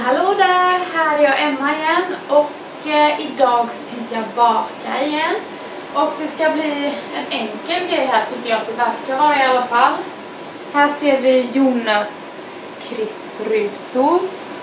Hallå där, här är jag Emma igen och idag så tänkte jag baka igen. Och det ska bli en enkel grej här tycker jag att det verkar vara i alla fall. Här ser vi jordnötskrisprutor.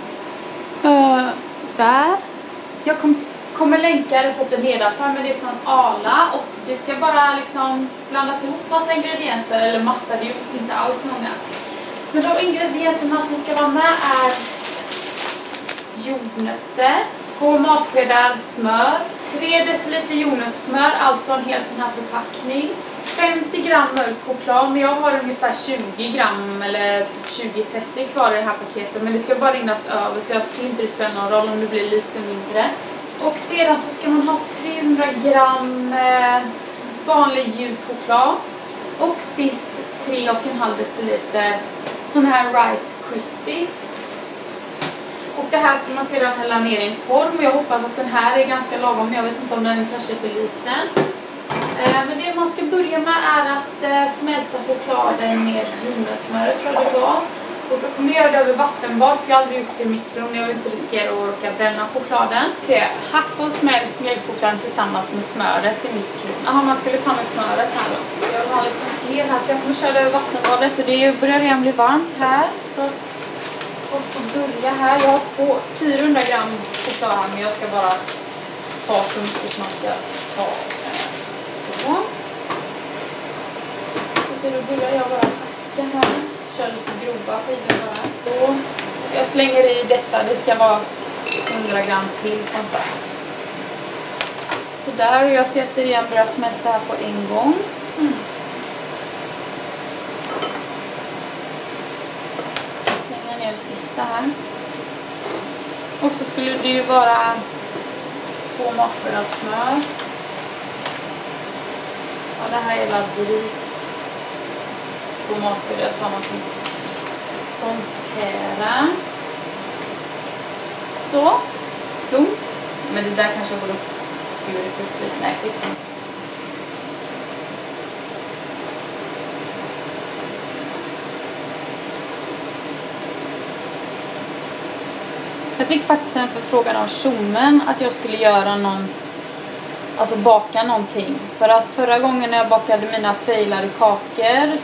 Där. Jag kommer länka receptet nedanför, men det är från Arla och det ska bara liksom blandas ihop massa ingredienser, eller massa, det är ju inte alls många. Men de ingredienserna som ska vara med är jordnötter, 2 matskedar smör, 3 deciliter jordnötssmör, alltså en hel sån här förpackning, 50 gram mörk choklad, men jag har ungefär 20 gram eller typ 20-30 kvar i det här paketet, men det ska bara rinnas över så jag tror inte det spelar någon roll om det blir lite mindre. Och sedan så ska man ha 300 gram vanlig ljus choklad och sist 3,5 deciliter sån här Rice Krispies. Och det här ska man sedan hälla ner i en form och jag hoppas att den här är ganska lagom, men jag vet inte om den kanske är för liten. Men det man ska börja med är att smälta chokladen med jordnötssmöret, tror jag det var. Och då kommer jag göra det över vattenbad, för jag har aldrig gjort det i mikron, jag vill inte riskera att råka bränna chokladen. Hacka och smält mjölkchokladen tillsammans med smöret i mikron. Jaha, man skulle ta med smöret här då. Jag vill ha en liten slev här så jag kommer köra det över vattenbadet och det börjar redan bli varmt här. Så jag får börja här. Jag har 400 gram choklad här, men jag ska bara ta så mycket som man ska ta. Så. Så då börjar jag bara hacka här. Kör lite grova skivor bara. Och jag slänger i detta, det ska vara 100 gram till som sagt. Så där, och jag ser att det igen börjar smälta här på en gång. Så slänger jag ner det sista här. Och så skulle det ju vara 2 matskedar smör. Ja, det här är drygt 2 matskedar, jag tar någonting sånt här. Så, plom. Men det där kanske borde skurit upp lite. Nej, skitsamma. Jag fick faktiskt en förfrågan av Tjommen att jag skulle göra alltså baka någonting. För att förra gången när jag bakade mina failade kakor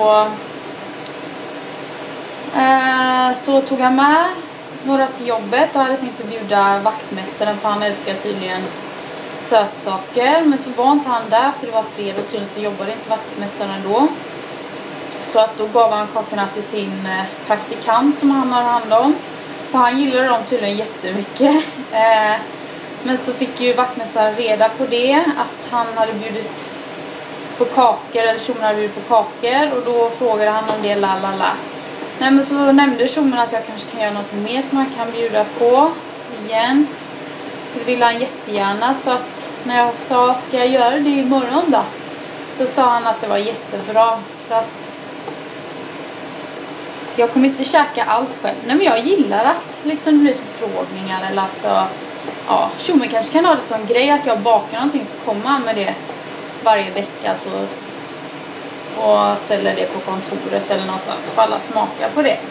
så tog jag med några till jobbet och hade tänkt att bjuda vaktmästaren, för han älskar tydligen sötsaker. Men så var inte han där, för det var fredag och tydligen så jobbade inte vaktmästaren då. Så att då gav han kakorna till sin praktikant som han har hand om. Och han gillade dem tydligen jättemycket. Men så fick ju vaktmästaren reda på det, att han hade bjudit på kakor, eller Tjommen hade bjudit på kakor, och då frågade han om det, lalala. Nej, men så nämnde Tjommen att jag kanske kan göra något mer som han kan bjuda på igen. Det ville han jättegärna, så att när jag sa, ska jag göra det imorgon då? Då sa han att det var jättebra, så att jag kommer inte käka allt själv. Nej, men jag gillar att liksom det blir förfrågningar, eller alltså, ja, Tjommen kanske kan ha det som grej att jag bakar någonting, så kommer han med det varje vecka så, och ställer det på kontoret eller någonstans för alla smakar på det.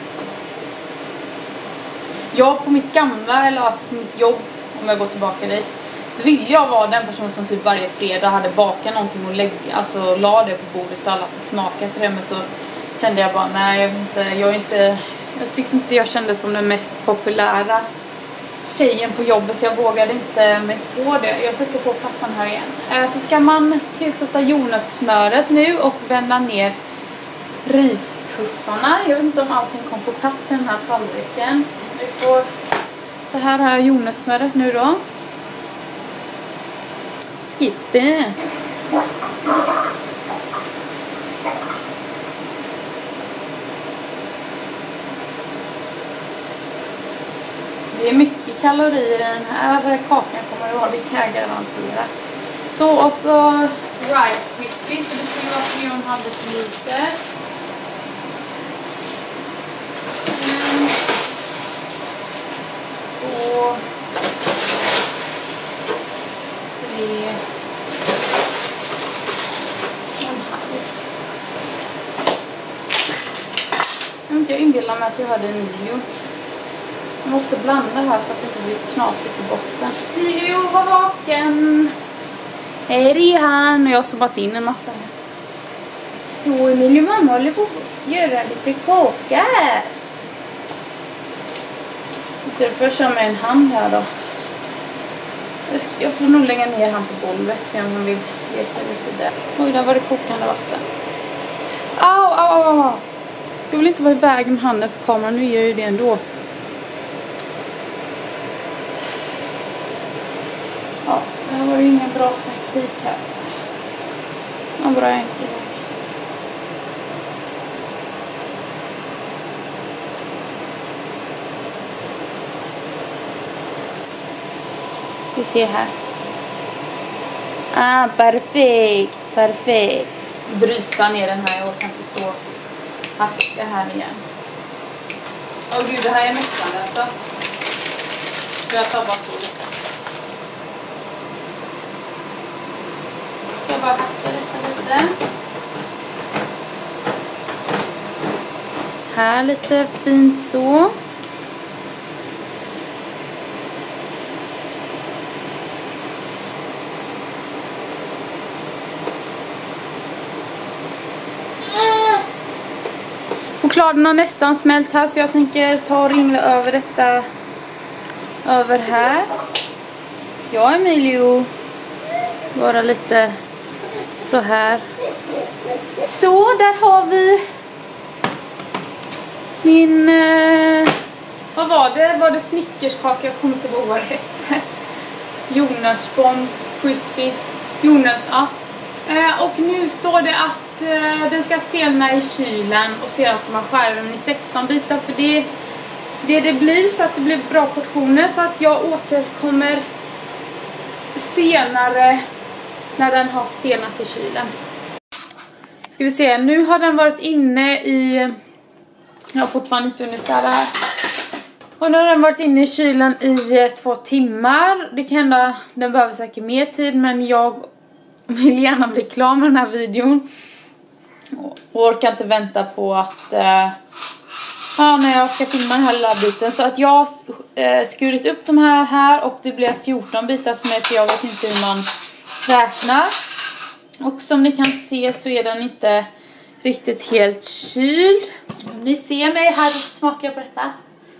Jag på mitt gamla, eller alltså på mitt jobb, om jag går tillbaka dit, så vill jag vara den person som typ varje fredag hade bakat någonting och la det på bordet så alla fick smaka på det. Men så kände jag bara, nej, jag tyckte inte jag kände som den mest populära tjejen på jobbet, så jag vågade inte mig på det. Jag sätter på plattan här igen. Så ska man tillsätta jordnötssmöret nu och vända ner rispuffarna. Jag vet inte om allting kom på plats i den här tallriken. Så här har jag jordnötssmöret nu då. Skippy. Det är mycket kalorier i den här kakan, kommer det vara, det kan jag garantera. Så, och så Rice Krispies, så det skulle vara 3,5 deciliter. 2, 3, 1,5. Jag inbillar mig att jag hade 9. Jag måste blanda här så att det inte blir knasigt i botten. Video var vaken. Hej Rihan, och jag har sommat in en massa här. Så Emilie mamma håller på att göra lite kaka här. Så jag får köra med en hand här då. Jag får nog lägga ner han på golvet så om man vill leka lite där. Oj, där var det kokande vatten. Au. Jag vill inte vara i vägen med handen för kameran, nu gör jag ju det ändå. Ja, det här var ju ingen bra taktik här. Ja, bra enkelt. Vi ser här. Perfekt. Bryta ner den här, jag kan inte stå och hacka här igen. Åh gud, det här är mättande alltså. Jag tar bara på lite. Jag bara hacka detta lite. Här lite fint så. Chokladen har nästan smält här så jag tänker ta och ringla över detta över här. Ja, Emilio. Bara lite så här. Så, där har vi min vad var det? Var det snickerskaka? Jag kommer inte ihåg vad det hette. Jordnötsbomb, crispies, jordnöt, ja. Och nu står det att den ska stelna i kylen och sedan ska man skära den i 16 bitar för det blir så att det blir bra portioner, så att jag återkommer senare när den har stelnat i kylen. Ska vi se, nu har den varit inne i, jag har fortfarande inte hunnit städa här. Och nu har den varit inne i kylen i 2 timmar. Det kan hända, den behöver säkert mer tid, men jag vill gärna bli klar med den här videon. Och orkar inte vänta på att när jag ska filma den här lilla biten. Så att jag har skurit upp de här och det blev 14 bitar för mig, för jag vet inte hur man räknar. Och som ni kan se så är den inte riktigt helt kyld. Om ni ser mig här så smakar jag på detta.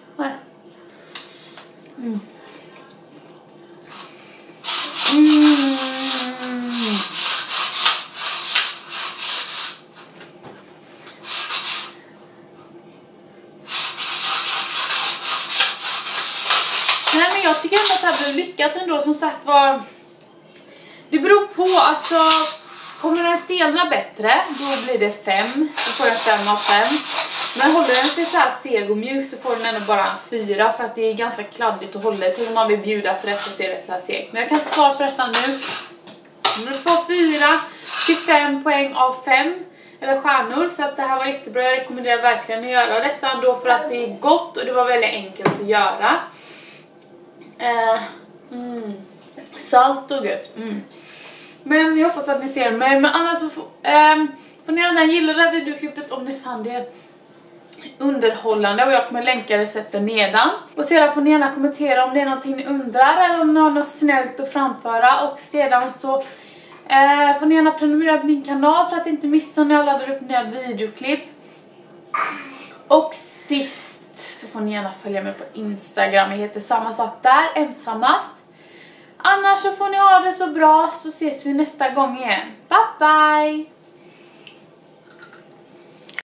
Nej, men jag tycker ändå att det här blir lyckat ändå. Som sagt var, det beror på, alltså kommer den stelna bättre, då blir det 5. Då får jag 5 av 5. Men håller den sig så här seg och mjuk så får den ändå bara en 4, för att det är ganska kladdigt att hålla till om man vill bjuda på rätt och se det så här segt. Men jag kan inte svara på detta nu. Men du får 4 till 5 poäng av 5 eller stjärnor, så att det här var jättebra. Jag rekommenderar verkligen att göra detta ändå, för att det är gott och det var väldigt enkelt att göra. Salt och gött. Men jag hoppas att ni ser mig. Men annars så får ni gärna gilla det här videoklippet om ni fann det underhållande, och jag kommer länka recepten nedan. Och sedan får ni gärna kommentera om det är någonting ni undrar eller om ni har något snällt att framföra. Och sedan så får ni gärna prenumerera på min kanal för att inte missa när jag laddar upp nya videoklipp. Och sist så får ni gärna följa mig på Instagram. Jag heter samma sak där, Emsamast. Annars så får ni ha det så bra, så ses vi nästa gång igen. Bye bye!